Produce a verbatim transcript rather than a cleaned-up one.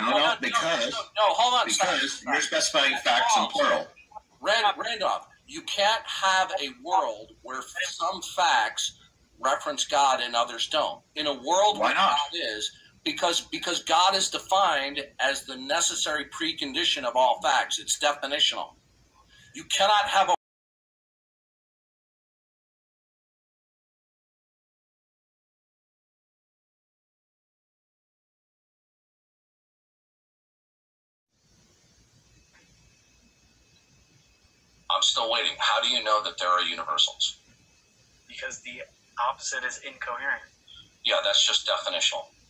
No, no, no, because, no, no, hold on. because stop. you're specifying facts in plural. Rand, Randolph, you can't have a world where some facts reference God and others don't. In a world Why where not? God is, because because God is defined as the necessary precondition of all facts. It's definitional. You cannot have a I'm still waiting. How do you know that there are universals? Because the opposite is incoherent. Yeah, that's just definitional.